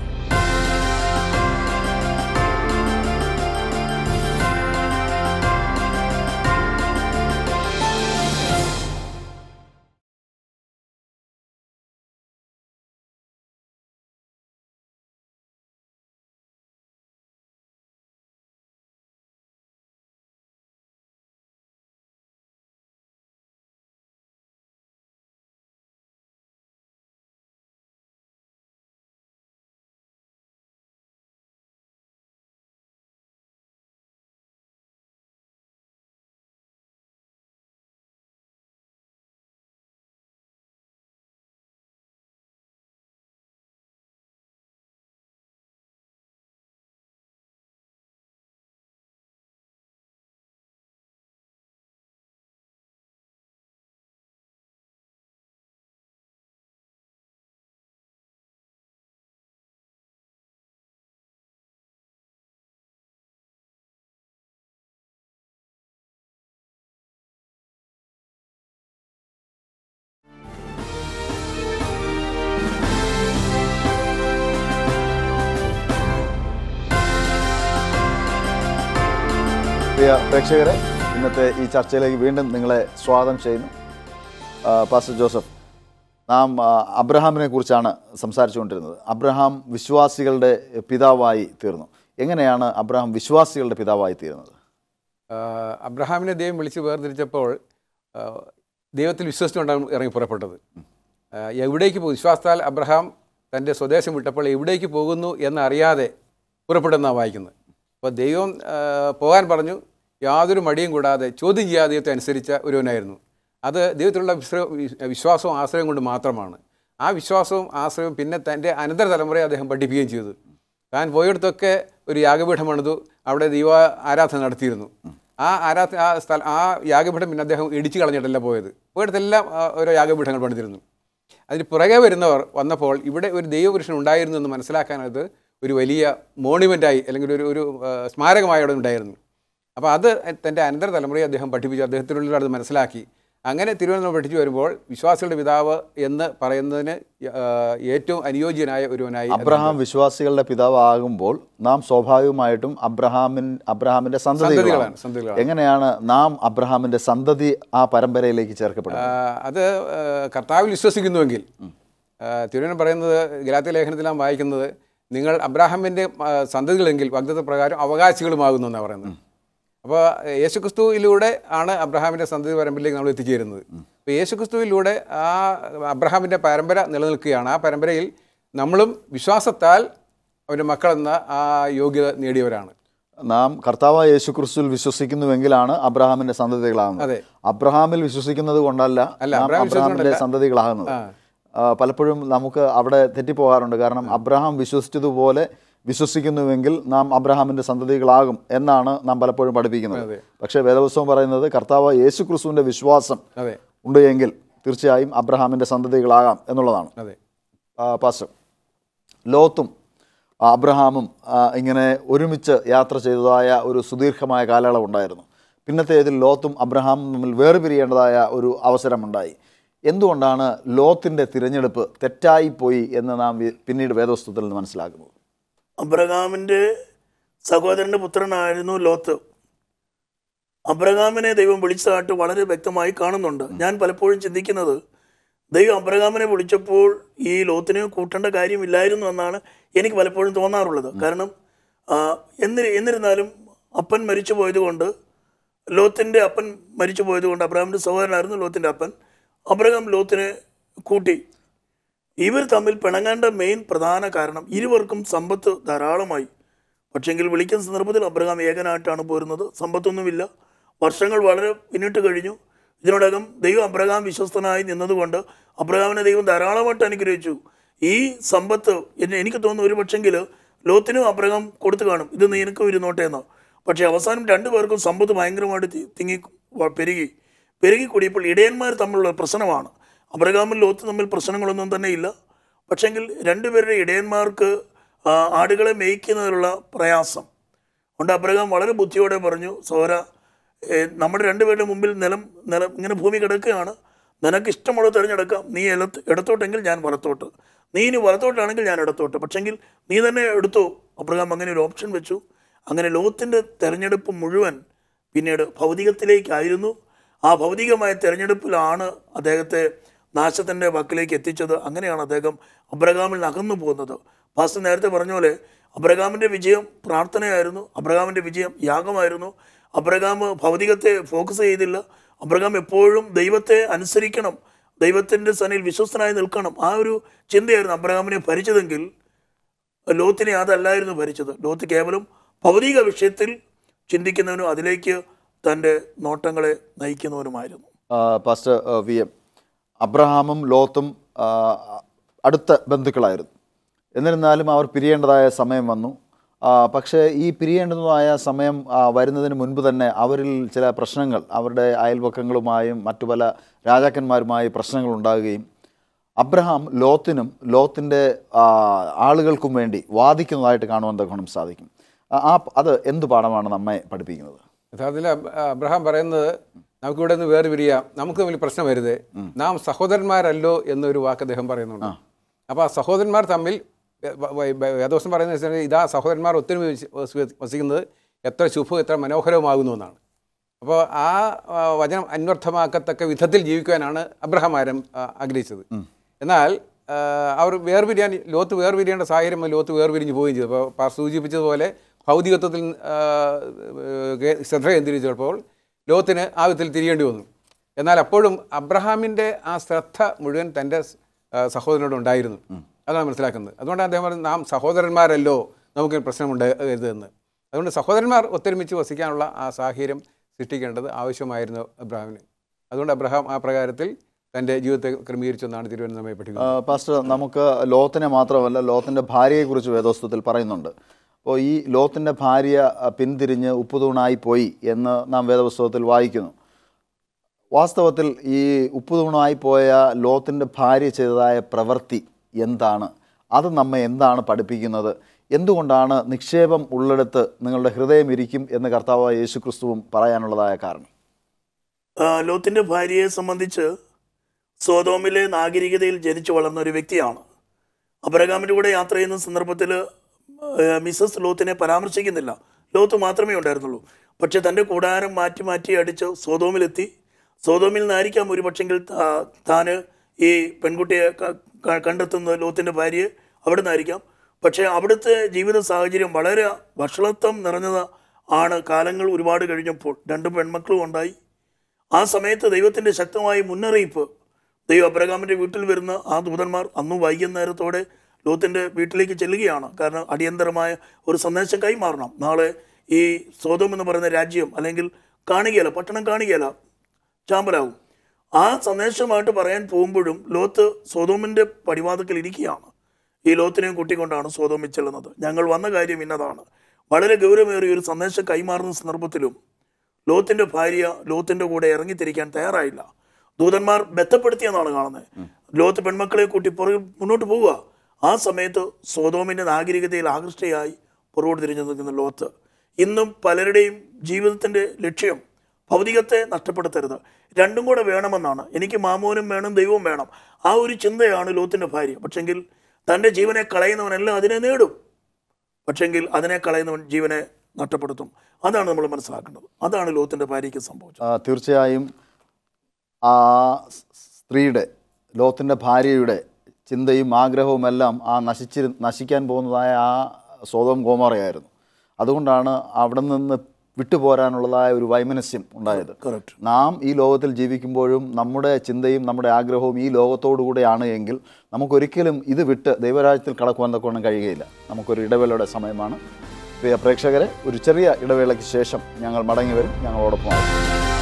പ്രിയ പ്രേക്ഷകരെ, ഇന്നത്തെ ഈ ചർച്ചയിലേക്ക് വീണ്ടും നിങ്ങളെ സ്വാഗതം ചെയ്യുന്നു. പാസ്റ്റർ ജോസഫ്, നാം അബ്രഹാമിനെ കുറിച്ചാണ് സംസാരിച്ചുകൊണ്ടിരുന്നത്. അബ്രഹാം വിശ്വാസികളുടെ പിതാവായി തീർന്നു. എങ്ങനെയാണ് അബ്രഹാം വിശ്വാസികളുടെ പിതാവായി തീർന്നത്? അബ്രഹാമിനെ ദൈവം വിളിച്ച് വേർതിരിച്ചപ്പോൾ ദൈവത്തിൽ വിശ്വസിച്ചുകൊണ്ടാണ് ഇറങ്ങി പുറപ്പെട്ടത്. എവിടേക്ക് പോകും, വിശ്വാസത്താൽ അബ്രഹാം തൻ്റെ സ്വദേശം വിട്ടപ്പോൾ എവിടേക്ക് പോകുന്നു എന്നറിയാതെ പുറപ്പെടുന്നതാണ് വായിക്കുന്നത്. അപ്പോൾ ദൈവം പോകാൻ പറഞ്ഞു, യാതൊരു മടിയും കൂടാതെ ചോദ്യം ചെയ്യാതെ ദൈവത്തെ അനുസരിച്ച ഒരുവനായിരുന്നു. അത് ദൈവത്തിലുള്ള വിശ്വാസവും ആശ്രയം കൊണ്ട് മാത്രമാണ്. ആ വിശ്വാസവും ആശ്രയവും പിന്നെ തൻ്റെ അനന്തര തലമുറയെ അദ്ദേഹം പഠിപ്പിക്കുകയും ചെയ്തു. താൻ പോയിടത്തൊക്കെ ഒരു യാഗപീഠം പണിതു, അവിടെ ദൈവ ആരാധന നടത്തിയിരുന്നു. ആ ആരാധന ആ സ്ഥലം ആ യാഗപീഠം പിന്നെ അദ്ദേഹം ഇടിച്ചു കളഞ്ഞിട്ടല്ല പോയത്. പോയിടത്തെല്ലാം ഓരോ യാഗപീഠങ്ങൾ പണിതിരുന്നു. അതിന് പുറകെ വരുന്നവർ വന്നപ്പോൾ ഇവിടെ ഒരു ദൈവപുരുഷൻ ഉണ്ടായിരുന്നു എന്ന് മനസ്സിലാക്കാനത് ഒരു വലിയ മോണുമെൻ്റായി അല്ലെങ്കിൽ ഒരു ഒരു സ്മാരകമായി അവിടെ ഉണ്ടായിരുന്നു. അപ്പോൾ അത് തൻ്റെ അനന്തര തലമുറയെ അദ്ദേഹം പഠിപ്പിച്ചു, അദ്ദേഹത്തിനുള്ളിൽ അത് മനസ്സിലാക്കി. അങ്ങനെ തിരുവനന്തപുരം പഠിച്ചു വരുമ്പോൾ വിശ്വാസികളുടെ പിതാവ് എന്ന് പറയുന്നതിന് ഏറ്റവും അനുയോജ്യനായ ഒരുവനായി അബ്രഹാം വിശ്വാസികളുടെ പിതാവ് ആകുമ്പോൾ നാം സ്വാഭാവികമായിട്ടും അബ്രഹാമിൻ അബ്രഹാമിന്റെ സന്തതികളാണ്. എങ്ങനെയാണ് നാം അബ്രഹാമിന്റെ സന്തതി ആ പരമ്പരയിലേക്ക് ചേർക്കപ്പെടുന്നത്? അത് കർത്താവിൽ വിശ്വസിക്കുന്നുവെങ്കിൽ, തിരുവനന്തപുരം പറയുന്നത് ഗലാത്യ ലേഖനത്തിൽ നാം വായിക്കുന്നത്, നിങ്ങൾ അബ്രഹാമിൻ്റെ സന്തതികളെങ്കിൽ വാഗ്ദത്ത പ്രകാരം അവകാശികളുമാകുന്നു എന്നാണ് പറയുന്നത്. അപ്പോൾ യേശുക്രിസ്തുവിലൂടെ ആണ് അബ്രഹാമിൻ്റെ സന്തതി പരമ്പരയിലേക്ക് നമ്മൾ എത്തിച്ചേരുന്നത്. അപ്പോൾ യേശുക്രിസ്തുവിലൂടെ ആ അബ്രഹാമിൻ്റെ പരമ്പര നിലനിൽക്കുകയാണ്. ആ പരമ്പരയിൽ നമ്മളും വിശ്വാസത്താൽ അവൻ്റെ മക്കളെന്ന ആ യോഗ്യത നേടിയവരാണ്. നാം കർത്താവായ യേശുക്രിസ്തുവിൽ വിശ്വസിക്കുന്നുവെങ്കിലാണ് അബ്രഹാമിന്റെ സന്തതികളാകുന്നത്. അതെ, അബ്രഹാമിൽ വിശ്വസിക്കുന്നത് കൊണ്ടല്ല അബ്രഹാമിന്റെ സന്തതികളാകുന്നത്. പലപ്പോഴും നമുക്ക് അവിടെ തെറ്റിപ്പോകാറുണ്ട്. കാരണം അബ്രഹാം വിശ്വസിച്ചതുപോലെ വിശ്വസിക്കുന്നുവെങ്കിൽ നാം അബ്രഹാമിൻ്റെ സന്തതികളാകും എന്നാണ് നാം പലപ്പോഴും പഠിപ്പിക്കുന്നത്. പക്ഷേ വേദപുസ്തകം പറയുന്നത് കർത്താവ് യേശു ക്രിസ്തുവിൻ്റെ വിശ്വാസം ഉണ്ട് എങ്കിൽ തീർച്ചയായും അബ്രഹാമിൻ്റെ സന്തതികളാകാം എന്നുള്ളതാണ്. പാസ്റ്റർ, ലോത്തും അബ്രഹാമും ഇങ്ങനെ ഒരുമിച്ച് യാത്ര ചെയ്തതായ ഒരു സുദീർഘമായ കാലയളവുണ്ടായിരുന്നു. പിന്നത്തേതിൽ ലോത്തും അബ്രഹാമും തമ്മിൽ വേർപിരിയേണ്ടതായ ഒരു അവസരമുണ്ടായി. എന്തുകൊണ്ടാണ് ലോത്തിൻ്റെ തിരഞ്ഞെടുപ്പ് തെറ്റായിപ്പോയി എന്ന് നാം പിന്നീട് വേദപുസ്തകത്തിൽ നിന്ന് മനസ്സിലാക്കുന്നത്? അബ്രഹാമിൻ്റെ സഹോദരൻ്റെ പുത്രനായിരുന്നു ലോത്ത്. അബ്രഹാമിനെ ദൈവം വിളിച്ചതായിട്ട് വളരെ വ്യക്തമായി കാണുന്നുണ്ട്. ഞാൻ പലപ്പോഴും ചിന്തിക്കുന്നത്, ദൈവം അബ്രഹാമിനെ വിളിച്ചപ്പോൾ ഈ ലോത്തിനെ കൂട്ടേണ്ട കാര്യമില്ലായിരുന്നു എന്നാണ് എനിക്ക് പലപ്പോഴും തോന്നാറുള്ളത്. കാരണം എന്നി എന്നിരുന്നാലും അപ്പൻ മരിച്ചു പോയതുകൊണ്ട്, ലോത്തിൻ്റെ അപ്പൻ മരിച്ചു പോയതുകൊണ്ട്, അബ്രഹാമിൻ്റെ സഹോദരനായിരുന്നു ലോത്തിൻ്റെ അപ്പൻ, അബ്രഹാം ലോത്തിനെ കൂട്ടി. ഇവർ തമ്മിൽ പിണങ്ങേണ്ട മെയിൻ പ്രധാന കാരണം ഇരുവർക്കും സമ്പത്ത് ധാരാളമായി. പക്ഷെങ്കിൽ വിളിക്കുന്ന സന്ദർഭത്തിൽ അബ്രഹാം ഏകനായിട്ടാണ് പോരുന്നത്. സമ്പത്തൊന്നുമില്ല. വർഷങ്ങൾ വളരെ പിന്നിട്ട് കഴിഞ്ഞു. ഇതിനോടകം ദൈവം അബ്രഹാം വിശ്വസ്തനായി നിന്നതുകൊണ്ട് അബ്രഹാമിനെ ദൈവം ധാരാളമായിട്ട് അനുഗ്രഹിച്ചു. ഈ സമ്പത്ത് എന്നെ എനിക്ക് തോന്നുന്നു ഒരു പക്ഷെങ്കിൽ ലോത്തിനും അബ്രഹാം കൊടുത്തു കാണും, ഇത് നിനക്കും ഇരുന്നോട്ടെ എന്ന്. പക്ഷേ അവസാനം രണ്ടു പേർക്കും സമ്പത്ത് ഭയങ്കരമായിട്ട് തിങ്ങി പെരുകി പെരുകി കൂടിയപ്പോൾ ഇടയന്മാർ തമ്മിലുള്ള പ്രശ്നമാണ്. അബ്രഹാമും ലോത്ത് തമ്മിൽ പ്രശ്നങ്ങളൊന്നും തന്നെ ഇല്ല. പക്ഷെങ്കിൽ രണ്ടുപേരുടെ ഇടയന്മാർക്ക് ആടുകളെ മേയ്ക്കുന്നതിലുള്ള പ്രയാസം കൊണ്ട് അബ്രഹാം വളരെ ബുദ്ധിയോടെ പറഞ്ഞു, സോര, നമ്മുടെ രണ്ടുപേരുടെ മുമ്പിൽ നിലം നിലം ഇങ്ങനെ ഭൂമി കിടക്കുകയാണ്, നിനക്ക് ഇഷ്ടമുള്ളത് തിരഞ്ഞെടുക്കാം. നീ ഇടത്ത് ഇടത്തോട്ടെങ്കിൽ ഞാൻ വലത്തോട്ട്, നീ ഇനി വലത്തോട്ടാണെങ്കിൽ ഞാൻ ഇടത്തോട്ട്, പക്ഷെങ്കിൽ നീ തന്നെ എടുത്തോ. അബ്രഹാം അങ്ങനെ ഒരു ഓപ്ഷൻ വെച്ചു. അങ്ങനെ ലോത്തിൻ്റെ തിരഞ്ഞെടുപ്പ് മുഴുവൻ പിന്നീട് ഭൗതികത്തിലേക്കായിരുന്നു. ആ ഭൗതികമായ തിരഞ്ഞെടുപ്പിലാണ് അദ്ദേഹത്തെ നാശത്തിൻ്റെ വക്കിലേക്ക് എത്തിച്ചത്. അങ്ങനെയാണ് അദ്ദേഹം അബ്രഹാമിൽ നിന്ന് അകന്നു പോകുന്നത്. പാസ്റ്റർ നേരത്തെ പറഞ്ഞ പോലെ അബ്രഹാമിൻ്റെ വിജയം പ്രാർത്ഥനയായിരുന്നു, അബ്രഹാമിൻ്റെ വിജയം യാഗമായിരുന്നു. അബ്രഹാം ഭൗതികത്തെ ഫോക്കസ് ചെയ്തില്ല. അബ്രഹാം എപ്പോഴും ദൈവത്തെ അനുസരിക്കണം, ദൈവത്തിൻ്റെ സന്നിധിയിൽ വിശ്വസ്തനായി നിൽക്കണം. ആ ഒരു ചിന്തയായിരുന്നു അബ്രഹാമിനെ ഭരിച്ചതെങ്കിൽ ലോത്തിനെ അതല്ലായിരുന്നു ഭരിച്ചത്. ലോത്ത് കേവലം ഭൗതിക വിഷയത്തിൽ ചിന്തിക്കുന്നവനും അതിലേക്ക് തൻ്റെ നോട്ടങ്ങളെ നയിക്കുന്നവനുമായിരുന്നു. പാസ്റ്റർ വി എം, അബ്രഹാമും ലോത്തും അടുത്ത ബന്ധുക്കളായിരുന്നു. എന്നിരുന്നാലും അവർ പിരിയേണ്ടതായ സമയം വന്നു. പക്ഷേ ഈ പിരിയേണ്ടതായ സമയം വരുന്നതിന് മുൻപ് തന്നെ അവരിൽ ചില പ്രശ്നങ്ങൾ, അവരുടെ അയൽപക്കങ്ങളുമായും മറ്റു പല രാജാക്കന്മാരുമായി പ്രശ്നങ്ങൾ ഉണ്ടാകുകയും അബ്രഹാം ലോത്തിനും ലോത്തിൻ്റെ ആളുകൾക്കും വേണ്ടി വാദിക്കുന്നതായിട്ട് കാണുവാൻ തക്കണം സാധിക്കും. ആ അത് എന്ത് പാഠമാണ് നമ്മെ പഠിപ്പിക്കുന്നത്? യഥാർത്ഥത്തിൽ അബ്രഹാം പറയുന്നത്, നമുക്കിവിടെ നിന്ന് വേറെ പിരിയാം, നമുക്ക് തമ്മിൽ പ്രശ്നം വരുത്, നാം സഹോദരന്മാരല്ലോ എന്നൊരു വാക്ക് അദ്ദേഹം പറയുന്നുണ്ട്. അപ്പോൾ ആ സഹോദരന്മാർ തമ്മിൽ വേദവസം പറയുന്നത് വെച്ചാൽ ഇതാ സഹോദരന്മാർ ഒത്തിരി വസിക്കുന്നത് എത്ര ശുഭവും എത്ര മനോഹരവുമാകുന്നു എന്നാണ്. അപ്പോൾ ആ വചനം അന്വർത്ഥമാക്കത്തക്ക വിധത്തിൽ ജീവിക്കുവാനാണ് അബ്രഹാം ആരം ആഗ്രഹിച്ചത്. എന്നാൽ അവർ വേർപിരിയാൻ ലോത്ത് വേർപിരിയേണ്ട സാഹചര്യം ലോത്ത് വേർപിരിഞ്ഞ് പോവുകയും ചെയ്തു. അപ്പോൾ പാർ സൂചിപ്പിച്ചതുപോലെ ഭൗതികത്വത്തിൽ ശ്രദ്ധ കേന്ദ്രീകരിച്ചപ്പോൾ ലോത്തിന് ആ വിധത്തിൽ തിരിയേണ്ടി വന്നു. എന്നാൽ അപ്പോഴും അബ്രഹാമിൻ്റെ ആ ശ്രദ്ധ മുഴുവൻ തൻ്റെ സഹോദരനോട് ഉണ്ടായിരുന്നു. അതാണ് മനസ്സിലാക്കുന്നത്. അതുകൊണ്ടാണ് അദ്ദേഹം പറയുന്നത് നാം സഹോദരന്മാരല്ലോ നമുക്ക് പ്രശ്നമുണ്ടാകരുതെന്ന്. അതുകൊണ്ട് സഹോദരന്മാർ ഒത്തൊരുമിച്ച് വസിക്കാനുള്ള ആ സാഹചര്യം സൃഷ്ടിക്കേണ്ടത് ആവശ്യമായിരുന്നു അബ്രഹാമിന്. അതുകൊണ്ട് അബ്രഹാം ആ പ്രകാരത്തിൽ തൻ്റെ ജീവിതത്തെ ക്രമീകരിച്ചെന്നാണ് തിരുവനന്തപുരം നമ്മെ പഠിക്കുന്നത്. പാസ്റ്റർ, നമുക്ക് ലോത്തിനെ മാത്രമല്ല ലോത്തിൻ്റെ ഭാര്യയെക്കുറിച്ച് വേദോസ്തവത്തിൽ പറയുന്നുണ്ട്. അപ്പോൾ ഈ ലോത്തിൻ്റെ ഭാര്യ പിന്തിരിഞ്ഞ് ഉപ്പുതൂണായി പോയി എന്ന് നാം വേദപുസ്തകത്തിൽ വായിക്കുന്നു. വാസ്തവത്തിൽ ഈ ഉപ്പുതൂണായി പോയ ലോത്തിൻ്റെ ഭാര്യ ചെയ്തതായ പ്രവൃത്തി എന്താണ്? അത് നമ്മെ എന്താണ് പഠിപ്പിക്കുന്നത്? എന്തുകൊണ്ടാണ് നിക്ഷേപം ഉള്ളിടത്ത് നിങ്ങളുടെ ഹൃദയം ഇരിക്കും എന്ന് കർത്താവായ യേശു ക്രിസ്തുവും പറയാനുള്ളതായ കാരണം? ലോത്തിൻ്റെ ഭാര്യയെ സംബന്ധിച്ച് സോദോമിലെ നാഗരികതയിൽ ജനിച്ചു വളർന്ന ഒരു വ്യക്തിയാണ്. അബ്രഹാമിൻ്റെ കൂടെ യാത്ര ചെയ്യുന്ന സന്ദർഭത്തിൽ മിസസ് ലോത്തിനെ പരാമർശിക്കുന്നില്ല. ലോത്ത് മാത്രമേ ഉണ്ടായിരുന്നുള്ളൂ. പക്ഷെ തൻ്റെ കൂടാരം മാറ്റി മാറ്റി അടിച്ച് സോദോമിലെത്തി. സോദോമിൽ നിന്നായിരിക്കാം ഒരു പക്ഷെങ്കിൽ താൻ ഈ പെൺകുട്ടിയെ കണ്ടെത്തുന്നത്, ലോത്തിൻ്റെ ഭാര്യയെ അവിടെ നിന്നായിരിക്കാം. പക്ഷേ അവിടുത്തെ ജീവിത സാഹചര്യം വളരെ വഷളത്വം നിറഞ്ഞത് ആണ്. കാലങ്ങൾ ഒരുപാട് കഴിഞ്ഞപ്പോൾ രണ്ട് പെൺമക്കളും ഉണ്ടായി. ആ സമയത്ത് ദൈവത്തിൻ്റെ ശക്തമായ മുന്നറിയിപ്പ്, ദൈവം അബ്രഹാമിൻ്റെ വീട്ടിൽ വരുന്ന ആ ദൂതന്മാർ അന്ന് വൈകുന്നേരത്തോടെ ലോത്തിൻ്റെ വീട്ടിലേക്ക് ചെല്ലുകയാണ്. കാരണം അടിയന്തരമായ ഒരു സന്ദേശം കൈമാറണം. നാളെ ഈ സോദോം എന്ന് പറയുന്ന രാജ്യം അല്ലെങ്കിൽ കാണുകയില്ല, പട്ടണം കാണുകയില്ല, ചാമ്പലാവും. ആ സന്ദേശമായിട്ട് പറയാൻ പോകുമ്പോഴും ലോത്ത് സോദോമിൻ്റെ പടിവാതിക്കൽ ഇരിക്കുകയാണ്. ഈ ലോത്തിനെയും കൂട്ടിക്കൊണ്ടാണ് സോദോമിൽ ചെല്ലുന്നത്. ഞങ്ങൾ വന്ന കാര്യം ഇന്നതാണ്. വളരെ ഗൗരവമേറിയ ഒരു സന്ദേശം കൈമാറുന്ന സന്ദർഭത്തിലും ലോത്തിൻ്റെ ഭാര്യ ലോത്തിൻ്റെ കൂടെ ഇറങ്ങിത്തിരിക്കാൻ തയ്യാറായില്ല. ദൂതന്മാർ ബന്ധപ്പെടുത്തിയെന്നാണ് കാണുന്നത്. ലോത്ത് പെൺമക്കളെ കൂട്ടി പുറകിൽ മുന്നോട്ട് പോവുക. ആ സമയത്ത് സോദോമിൻ്റെ നാഗരികതയിൽ ആകൃഷ്ടയായി പുറകോട്ട് തിരിഞ്ഞു നിൽക്കുന്ന ലോത്ത്. ഇന്നും പലരുടെയും ജീവിതത്തിൻ്റെ ലക്ഷ്യം ഭൗതികത്തെ നഷ്ടപ്പെടുത്തരുത്, രണ്ടും കൂടെ വേണമെന്നാണ്. എനിക്ക് മാമോനും വേണം, ദൈവവും വേണം. ആ ഒരു ചിന്തയാണ് ലോത്തിൻ്റെ ഭാര്യ. പക്ഷെങ്കിൽ തൻ്റെ ജീവനെ കളയുന്നവനെല്ലാം അതിനെ നേടും, പക്ഷെങ്കിൽ അതിനെ കളയുന്നവൻ ജീവനെ നഷ്ടപ്പെടുത്തും. അതാണ് നമ്മൾ മനസ്സിലാക്കേണ്ടത്. അതാണ് ലോത്തിൻ്റെ ഭാര്യയ്ക്ക് സംഭവിച്ചത്. തീർച്ചയായും ആ സ്ത്രീയുടെ, ലോത്തിൻ്റെ ഭാര്യയുടെ ചിന്തയും ആഗ്രഹവും എല്ലാം ആ നശിച്ചി നശിക്കാൻ പോകുന്നതായ ആ സോദോം ഗോമോറയായിരുന്നു. അതുകൊണ്ടാണ് അവിടെ നിന്ന് വിട്ടുപോരാനുള്ളതായ ഒരു വൈമനസ്യം ഉണ്ടായത്. നാം ഈ ലോകത്തിൽ ജീവിക്കുമ്പോഴും നമ്മുടെ ചിന്തയും നമ്മുടെ ആഗ്രഹവും ഈ ലോകത്തോടു കൂടെയാണ് എങ്കിൽ നമുക്കൊരിക്കലും ഇത് വിട്ട് ദൈവരാജ്യത്തിൽ കടക്കുവാൻ തക്കവണ്ണം കഴിയുകയില്ല. നമുക്കൊരു ഇടവേളയുടെ സമയമാണ്. പ്രിയ പ്രേക്ഷകരെ, ഒരു ചെറിയ ഇടവേളയ്ക്ക് ശേഷം ഞങ്ങൾ മടങ്ങി വരും. ഞങ്ങളോടൊപ്പം ആയിരിക്കും.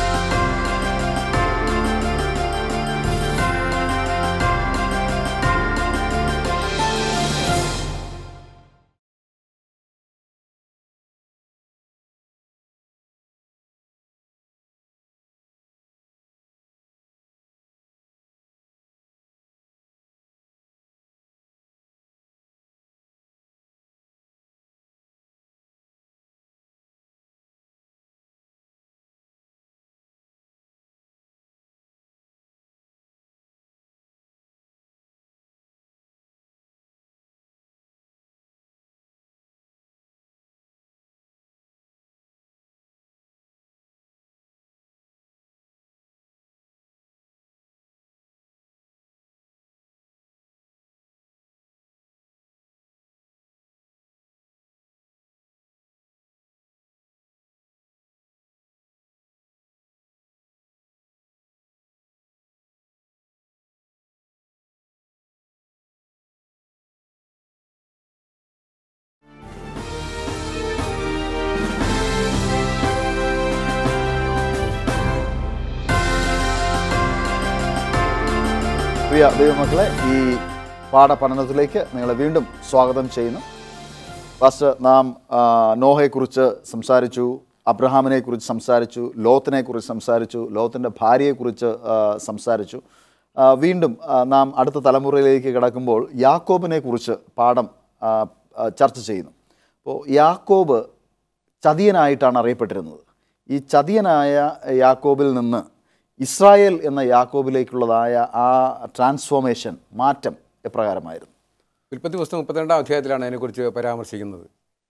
പ്രിയ ദൈവമക്കളെ, ഈ പാഠപഠനത്തിലേക്ക് നിങ്ങളെ വീണ്ടും സ്വാഗതം ചെയ്യുന്നു. ഫസ്റ്റ് നാം നോഹയെക്കുറിച്ച് സംസാരിച്ചു, അബ്രഹാമിനെക്കുറിച്ച് സംസാരിച്ചു, ലോത്തിനെക്കുറിച്ച് സംസാരിച്ചു, ലോത്തിൻ്റെ ഭാര്യയെക്കുറിച്ച് സംസാരിച്ചു. വീണ്ടും നാം അടുത്ത തലമുറയിലേക്ക് കിടക്കുമ്പോൾ യാക്കോബിനെക്കുറിച്ച് പാഠം ചർച്ച ചെയ്യുന്നു. അപ്പോൾ യാക്കോബ് ചതിയനായിട്ടാണ് അറിയപ്പെട്ടിരുന്നത്. ഈ ചതിയനായ യാക്കോബിൽ നിന്ന് ഇസ്രായേൽ എന്ന യാക്കോബിലേക്കുള്ളതായ ആ ട്രാൻസ്ഫോർമേഷൻ, മാറ്റം എപ്രകാരമായിരുന്നു? ഉൽപ്പത്തി പുസ്തകം മുപ്പത്തിരണ്ടാം അധ്യായത്തിലാണ് അതിനെക്കുറിച്ച് പരാമർശിക്കുന്നത്.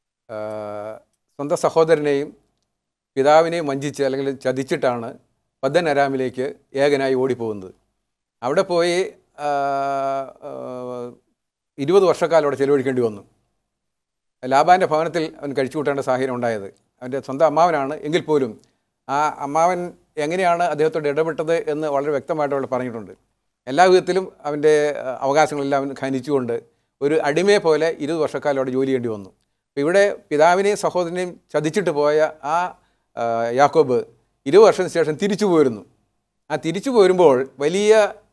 സ്വന്തം സഹോദരനെയും പിതാവിനെയും വഞ്ചിച്ച് അല്ലെങ്കിൽ ചതിച്ചിട്ടാണ് പദ്ദൻ അരാമിലേക്ക് ഏകനായി ഓടിപ്പോകുന്നത്. അവിടെ പോയി ഇരുപത് വർഷക്കാലം അവിടെ ചെലവഴിക്കേണ്ടി വന്നു. ലാബാൻ്റെ ഭവനത്തിൽ അവൻ കഴിച്ചു കൂട്ടേണ്ട സാഹചര്യം ഉണ്ടായത്. അവൻ്റെ സ്വന്തം അമ്മാവനാണ്. എങ്കിൽ പോലും ആ അമ്മാവൻ എങ്ങനെയാണ് അദ്ദേഹത്തോട് ഇടപെട്ടത് എന്ന് വളരെ വ്യക്തമായിട്ട് അവിടെ പറഞ്ഞിട്ടുണ്ട്. എല്ലാ വിധത്തിലും അവൻ്റെ അവകാശങ്ങളെല്ലാം അവൻ ഖനിച്ചുകൊണ്ട് ഒരു അടിമയെ പോലെ ഇരുപത് വർഷക്കാലം അവിടെ ജോലി ചെയ്യേണ്ടി വന്നു. അപ്പോൾ ഇവിടെ പിതാവിനെയും സഹോദരനെയും ചതിച്ചിട്ട് പോയ ആ യാക്കോബ് ഇരുപത് വർഷത്തിന് ശേഷം തിരിച്ചു പോരുന്നു. ആ തിരിച്ചു പോരുമ്പോൾ വലിയ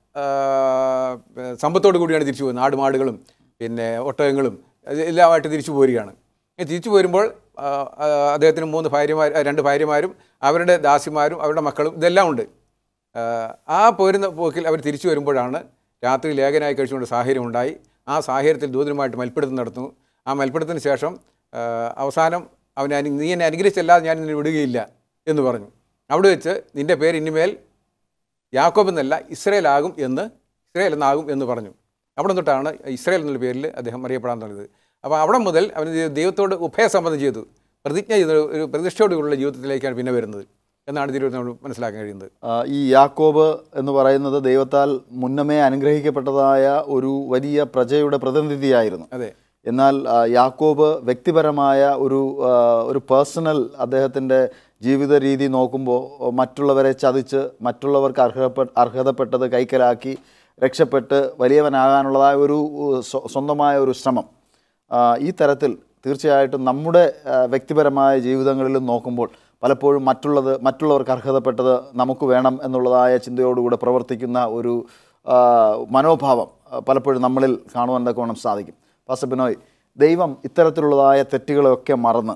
സമ്പത്തോടു കൂടിയാണ് തിരിച്ചു പോകുന്നത്. ആടുമാടുകളും പിന്നെ ഒട്ടകങ്ങളും എല്ലാമായിട്ട് തിരിച്ചു പോരുകയാണ്. തിരിച്ചു പോരുമ്പോൾ അദ്ദേഹത്തിന് മൂന്ന് ഭാര്യമാർ രണ്ട് ഭാര്യമാരും അവരുടെ ദാസിമാരും അവരുടെ മക്കളും ഇതെല്ലാം ഉണ്ട്. ആ പോരുന്ന പോക്കിൽ അവർ തിരിച്ചു വരുമ്പോഴാണ് രാത്രി ലേഖനായി കഴിച്ചുകൊണ്ട് സാഹചര്യം ഉണ്ടായി. ആ സാഹചര്യത്തിൽ ദൂതനുമായിട്ട് മൽപ്പിടുത്തം നടത്തുന്നു. ആ മൽപ്പിടുത്തത്തിന് ശേഷം അവസാനം അവനെ അനു നീ എന്നെ അനുഗ്രഹിച്ചല്ലാതെ ഞാൻ നിന്നെ വിടുകയില്ല എന്ന് പറഞ്ഞു. അവിടെ വെച്ച് നിൻ്റെ പേര് ഇനിമേൽ യാക്കോബ് എന്നല്ല ഇസ്രയേലാകും എന്ന് ഇസ്രയേൽ എന്നാകും എന്ന് പറഞ്ഞു. അവിടെ തൊട്ടാണ് ഇസ്രയേൽ എന്നുള്ള പേരിൽ അദ്ദേഹം അറിയപ്പെടാൻ തുടങ്ങിയത്. അപ്പോൾ അവിടെ മുതൽ അവന് ദൈവത്തോട് ഉഭയസമ്മതം ചെയ്തു, പ്രതിജ്ഞ ചെയ്ത ഒരു പ്രതിഷ്ഠയോടുള്ള ജീവിതത്തിലേക്കാണ് പിന്നെ വരുന്നത് എന്നാണ് ഇതിലൂടെ നമ്മൾ മനസ്സിലാക്കാൻ കഴിയുന്നത്. ഈ യാക്കോബ് എന്ന് പറയുന്നത് ദൈവത്താൽ മുന്നമേ അനുഗ്രഹിക്കപ്പെട്ടതായ ഒരു വലിയ പ്രജയുടെ പ്രതിനിധിയായിരുന്നു. അതെ. എന്നാൽ യാക്കോബ് വ്യക്തിപരമായ ഒരു ഒരു പേഴ്സണൽ അദ്ദേഹത്തിൻ്റെ ജീവിത രീതി നോക്കുമ്പോൾ മറ്റുള്ളവരെ ചതിച്ച് മറ്റുള്ളവർക്ക് അർഹപ്പെ അർഹതപ്പെട്ടത് കൈക്കലാക്കി രക്ഷപ്പെട്ട് വലിയവനാകാനുള്ളതായ ഒരു സ്വന്തമായ ഒരു ശ്രമം, ഈ തരത്തിൽ തീർച്ചയായിട്ടും നമ്മുടെ വ്യക്തിപരമായ ജീവിതങ്ങളിലും നോക്കുമ്പോൾ പലപ്പോഴും മറ്റുള്ളത് മറ്റുള്ളവർക്ക് അർഹതപ്പെട്ടത് നമുക്ക് വേണം എന്നുള്ളതായ ചിന്തയോടുകൂടെ പ്രവർത്തിക്കുന്ന ഒരു മനോഭാവം പലപ്പോഴും നമ്മളിൽ കാണുവാൻ തക്കവണ്ണം സാധിക്കും. പാസ്റ്റർ ബിനോയ്, ദൈവം ഇത്തരത്തിലുള്ളതായ തെറ്റുകളെയൊക്കെ മറന്ന്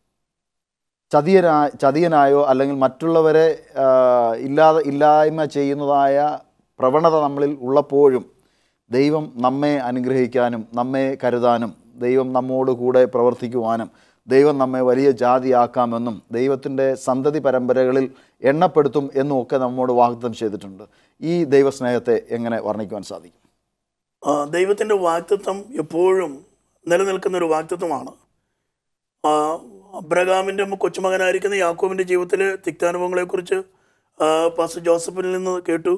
ചതിയനായ ചതിയനായോ അല്ലെങ്കിൽ മറ്റുള്ളവരെ ഇല്ലാതെ ഇല്ലായ്മ ചെയ്യുന്നതായ പ്രവണത നമ്മളിൽ ഉള്ളപ്പോഴും ദൈവം നമ്മെ അനുഗ്രഹിക്കാനും നമ്മെ കരുതാനും ദൈവം നമ്മോട് കൂടെ പ്രവർത്തിക്കുവാനും ദൈവം നമ്മെ വലിയ ജാതിയാക്കാമെന്നും ദൈവത്തിൻ്റെ സന്തതി പരമ്പരകളിൽ എണ്ണപ്പെടുത്തും എന്നും ഒക്കെ നമ്മോട് വാഗ്ദത്തം ചെയ്തിട്ടുണ്ട്. ഈ ദൈവസ്നേഹത്തെ എങ്ങനെ വർണ്ണിക്കുവാൻ സാധിക്കും? ദൈവത്തിൻ്റെ വാഗ്ദത്തം എപ്പോഴും നിലനിൽക്കുന്ന ഒരു വാഗ്ദത്തമാണ്. അബ്രഹാമിൻ്റെ കൊച്ചുമകനായിരിക്കുന്ന യാക്കോബിൻ്റെ ജീവിതത്തിലെ തിക്താനുഭവങ്ങളെക്കുറിച്ച് പാസ്റ്റർ ജോസഫിൽ നിന്ന് കേട്ടു.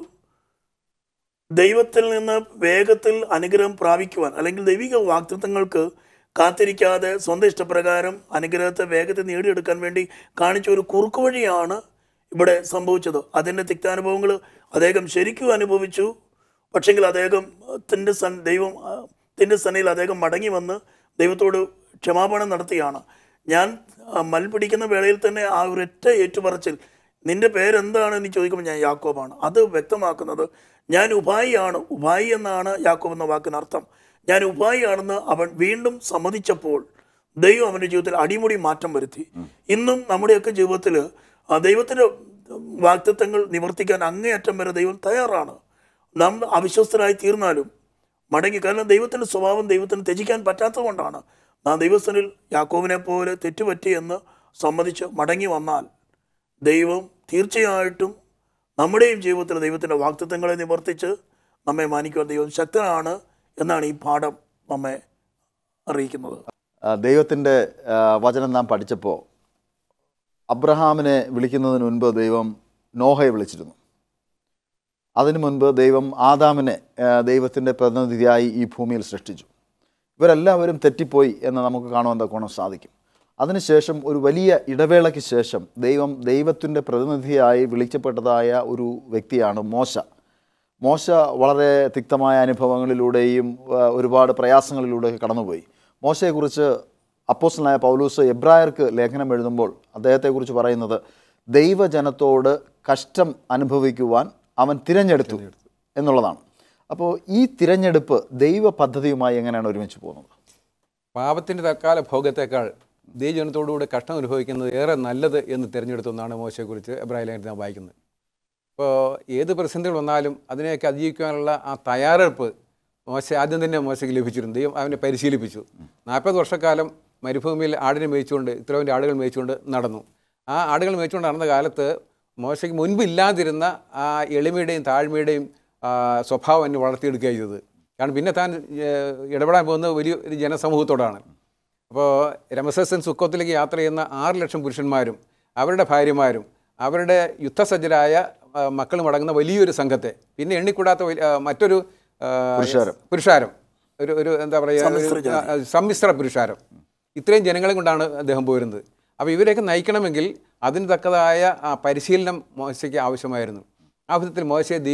ദൈവത്തിൽ നിന്ന് വേഗത്തിൽ അനുഗ്രഹം പ്രാപിക്കുവാൻ അല്ലെങ്കിൽ ദൈവിക വാഗ്ദത്തങ്ങൾക്ക് കാത്തിരിക്കാതെ സ്വന്തം ഇഷ്ടപ്രകാരം അനുഗ്രഹത്തെ വേഗത്തിൽ നേടിയെടുക്കാൻ വേണ്ടി കാണിച്ച ഒരു കുറുക്കു വഴിയാണ് ഇവിടെ സംഭവിച്ചത്. അതിൻ്റെ തിക്താനുഭവങ്ങൾ അദ്ദേഹം ശരിക്കും അനുഭവിച്ചു. പക്ഷെങ്കിൽ അദ്ദേഹത്തിൻ്റെ സൻ ദൈവത്തിൻ്റെ സനയിൽ അദ്ദേഹം മടങ്ങി വന്ന് ദൈവത്തോട് ക്ഷമാപണം നടത്തിയാണ്. ഞാൻ മൽപിടിക്കുന്ന വേളയിൽ തന്നെ ആ ഒരൊറ്റ ഏറ്റുപറച്ചിൽ, നിൻ്റെ പേരെന്താണെന്ന് ചോദിക്കുമ്പോൾ ഞാൻ യാക്കോബാണ്, അത് വ്യക്തമാക്കുന്നത് ഞാൻ ഉപായിയാണ്. ഉപായി എന്നാണ് യാക്കോബ് എന്ന വാക്കിന് അർത്ഥം. ഞാൻ ഉപായിയാണെന്ന് അവൻ വീണ്ടും സമ്മതിച്ചപ്പോൾ ദൈവം അവൻ്റെ ജീവിതത്തിൽ അടിമുടി മാറ്റം വരുത്തി. ഇന്നും നമ്മുടെയൊക്കെ ജീവിതത്തിൽ ദൈവത്തിൻ്റെ വാഗ്ദത്തങ്ങൾ നിവർത്തിക്കാൻ അങ്ങേയറ്റം വരെ ദൈവം തയ്യാറാണ്. നാം അവിശ്വസ്തരായി തീർന്നാലും മടങ്ങി, കാരണം ദൈവത്തിൻ്റെ സ്വഭാവം ദൈവത്തിന് ത്യജിക്കാൻ പറ്റാത്തത് കൊണ്ടാണ്. നാം ദൈവസ്ഥനിൽ യാക്കോബിനെ പോലെ തെറ്റുപറ്റി എന്ന് സമ്മതിച്ച് മടങ്ങി വന്നാൽ ദൈവം തീർച്ചയായിട്ടും നമ്മുടെയും ജീവിതത്തിൽ ദൈവത്തിൻ്റെ വാഗ്ദത്തങ്ങളെ നിവർത്തിച്ച് നമ്മെ മാനിക്കുവാൻ ദൈവം ശക്തനാണ് എന്നാണ് ഈ പാഠം നമ്മെ അറിയിക്കുന്നത്. ദൈവത്തിൻ്റെ വചനം നാം പഠിച്ചപ്പോൾ അബ്രഹാമിനെ വിളിക്കുന്നതിന് മുൻപ് ദൈവം നോഹയെ വിളിച്ചിരുന്നു. അതിനു മുൻപ് ദൈവം ആദാമിനെ ദൈവത്തിൻ്റെ പ്രതിനിധിയായി ഈ ഭൂമിയിൽ സൃഷ്ടിച്ചു. ഇവരെല്ലാവരും തെറ്റിപ്പോയി എന്ന് നമുക്ക് കാണുവാൻ തക്കോണം സാധിക്കും. അതിനുശേഷം ഒരു വലിയ ഇടവേളയ്ക്ക് ശേഷം ദൈവം ദൈവത്തിൻ്റെ പ്രതിനിധിയായി വിളിക്കപ്പെട്ടതായ ഒരു വ്യക്തിയാണ് മോശ. മോശ വളരെ തിക്തമായ അനുഭവങ്ങളിലൂടെയും ഒരുപാട് പ്രയാസങ്ങളിലൂടെയൊക്കെ കടന്നുപോയി. മോശയെക്കുറിച്ച് അപ്പോസ്തലനായ പൗലോസ് എബ്രായർക്ക് ലേഖനം എഴുതുമ്പോൾ അദ്ദേഹത്തെക്കുറിച്ച് പറയുന്നത് ദൈവജനത്തോട് കഷ്ടം അനുഭവിക്കുവാൻ അവൻ തിരഞ്ഞെടുത്തു എന്നുള്ളതാണ്. അപ്പോൾ ഈ തിരഞ്ഞെടുപ്പ് ദൈവ പദ്ധതിയുമായി എങ്ങനെയാണ് ഒരുമിച്ച് പോകുന്നത്? പാപത്തിൻ്റെ തൽക്കാല ഭോഗത്തേക്കാൾ ദൈവജനത്തോടുകൂടെ കഷ്ടം അനുഭവിക്കുന്നത് ഏറെ നല്ലത് എന്ന് തിരഞ്ഞെടുത്തു എന്നാണ് മോശയെക്കുറിച്ച് എബ്രായ ലേഖനത്തിൽ നാം വായിക്കുന്നത്. ഇപ്പോൾ ഏത് പ്രതിസന്ധികൾ വന്നാലും അതിനെയൊക്കെ അതിജീവിക്കാനുള്ള ആ തയ്യാറെടുപ്പ് മോശ ആദ്യം തന്നെ മോശയ്ക്ക് ലഭിച്ചിരുന്നു. ദൈവം അവനെ പരിശീലിപ്പിച്ചു. നാൽപ്പത് വർഷക്കാലം മരുഭൂമിയിൽ ആടിനെ മേയിച്ചുകൊണ്ട് ഇത്രവൻ്റെ ആടുകൾ മേയിച്ചുകൊണ്ട് നടന്നു. ആ ആടുകൾ മേയിച്ചുകൊണ്ട് നടന്ന കാലത്ത് മോശയ്ക്ക് മുൻപില്ലാതിരുന്ന ആ എളിമയുടെയും താഴ്മയുടെയും സ്വഭാവം എന്നെ വളർത്തിയെടുക്കുക ചെയ്തത്. കാരണം പിന്നെ താൻ ഇടപെടാൻ പോകുന്നത് വലിയ ഒരു ജനസമൂഹത്തോടാണ്. അപ്പോൾ രമസേസൻ സുക്കോത്തിലേക്ക് യാത്ര ചെയ്യുന്ന ആറ് ലക്ഷം പുരുഷന്മാരും അവരുടെ ഭാര്യമാരും അവരുടെ യുദ്ധസജ്ജരായ മക്കളും അടങ്ങുന്ന വലിയൊരു സംഘത്തെ, പിന്നെ എണ്ണിക്കൂടാത്ത മറ്റൊരു പുരുഷാരം, ഒരു ഒരു എന്താ പറയുക സമ്മിശ്ര പുരുഷാരം, ഇത്രയും ജനങ്ങളെ കൊണ്ടാണ് അദ്ദേഹം പോരുന്നത്. അപ്പോൾ ഇവരെയൊക്കെ നയിക്കണമെങ്കിൽ അതിന് തക്കതായ പരിശീലനം മോശയ്ക്ക് ആവശ്യമായിരുന്നു. ആ വിധത്തിൽ മോശയെ ദൈവം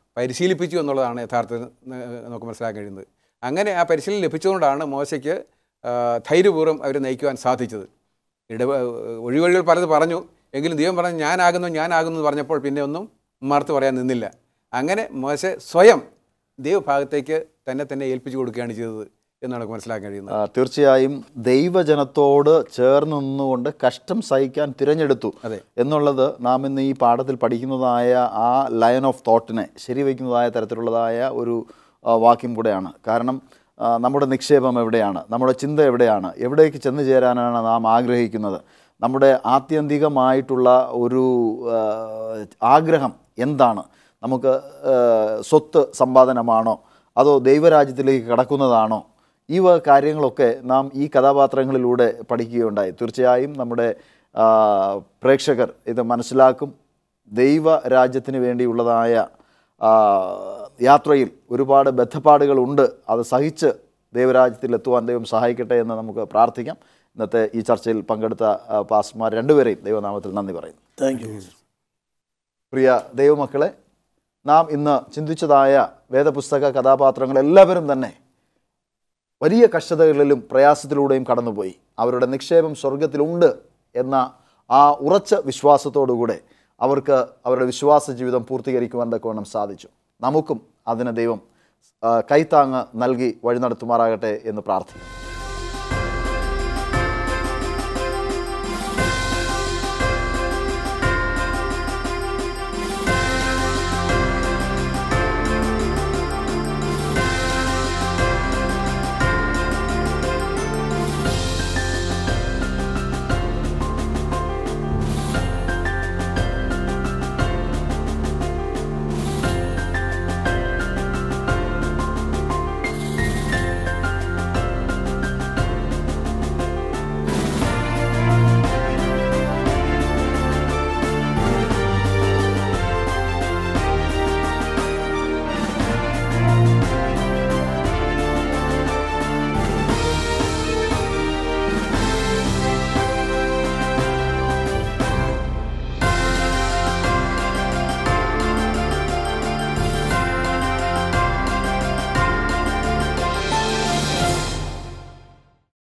പരിശീലിപ്പിച്ചു എന്നുള്ളതാണ് യഥാർത്ഥത്തിൽ നമുക്ക് മനസ്സിലാക്കാൻ കഴിയുന്നത്. അങ്ങനെ ആ പരിശീലനം ലഭിച്ചുകൊണ്ടാണ് മോശയ്ക്ക് ധൈര്യപൂർവ്വം അവരെ നയിക്കുവാൻ സാധിച്ചത്. ഇട ഒഴിവഴികൾ പലത് പറഞ്ഞു, എങ്കിലും ദൈവം പറഞ്ഞു ഞാനാകുന്നു ഞാനാകുന്നു എന്ന് പറഞ്ഞപ്പോൾ പിന്നെ ഒന്നും മറുത്ത് പറയാൻ നിന്നില്ല. അങ്ങനെ മോശ സ്വയം ദൈവഭാഗത്തേക്ക് തന്നെ തന്നെ ഏൽപ്പിച്ചു കൊടുക്കുകയാണ് ചെയ്തത് എന്നാണ് മനസ്സിലാക്കാൻ കഴിയുന്നത്. തീർച്ചയായും ദൈവജനത്തോട് ചേർന്ന് നിന്നുകൊണ്ട് കഷ്ടം സഹിക്കാൻ തിരഞ്ഞെടുത്തു എന്നുള്ളത് നാം ഇന്ന് ഈ പാഠത്തിൽ പഠിക്കുന്നതായ ആ ലൈൻ ഓഫ് തോട്ടിനെ ശരിവയ്ക്കുന്നതായ തരത്തിലുള്ളതായ ഒരു വാക്യം കൂടെയാണ്. കാരണം നമ്മുടെ നിക്ഷേപം എവിടെയാണ്, നമ്മുടെ ചിന്ത എവിടെയാണ്, എവിടേക്ക് ചെന്ന് ചേരാനാണ് നാം ആഗ്രഹിക്കുന്നത്, നമ്മുടെ ആത്യന്തികമായിട്ടുള്ള ഒരു ആഗ്രഹം എന്താണ്, നമുക്ക് സ്വത്ത് സമ്പാദനമാണോ അതോ ദൈവരാജ്യത്തിലേക്ക് കടക്കുന്നതാണോ, ഈ വക കാര്യങ്ങളൊക്കെ നാം ഈ കഥാപാത്രങ്ങളിലൂടെ പഠിക്കുകയുണ്ടായി. തീർച്ചയായും നമ്മുടെ പ്രേക്ഷകർ ഇത് മനസ്സിലാക്കും. ദൈവരാജ്യത്തിന് വേണ്ടിയുള്ളതായ യാത്രയിൽ ഒരുപാട് ബദ്ധപ്പാടുകളുണ്ട്. അത് സഹിച്ച് ദൈവരാജ്യത്തിൽ എത്തുവാൻ ദൈവം സഹായിക്കട്ടെ എന്ന് നമുക്ക് പ്രാർത്ഥിക്കാം. ഇന്നത്തെ ഈ ചർച്ചയിൽ പങ്കെടുത്ത പാസ്റ്റർമാർ രണ്ടുപേരെയും ദൈവനാമത്തിൽ നന്ദി പറയുന്നു. Thank you. പ്രിയ ദൈവമക്കളെ, നാം ഇന്ന് ചിന്തിച്ചതായ വേദപുസ്തക കഥാപാത്രങ്ങൾ എല്ലാവരും തന്നെ വലിയ കഷ്ടതകളിലും പ്രയാസത്തിലൂടെയും കടന്നുപോയി. അവരുടെ നിക്ഷേപം സ്വർഗത്തിലുണ്ട് എന്ന ആ ഉറച്ച വിശ്വാസത്തോടുകൂടെ അവർക്ക് അവരുടെ വിശ്വാസ ജീവിതം പൂർത്തീകരിക്കുവാൻ തക്കവണ്ണം സാധിച്ചു. നമുക്കും അതിന് ദൈവം കൈത്താങ്ങ് നൽകി വഴി നടത്തുമാറാകട്ടെ എന്ന് പ്രാർത്ഥിക്കുന്നു.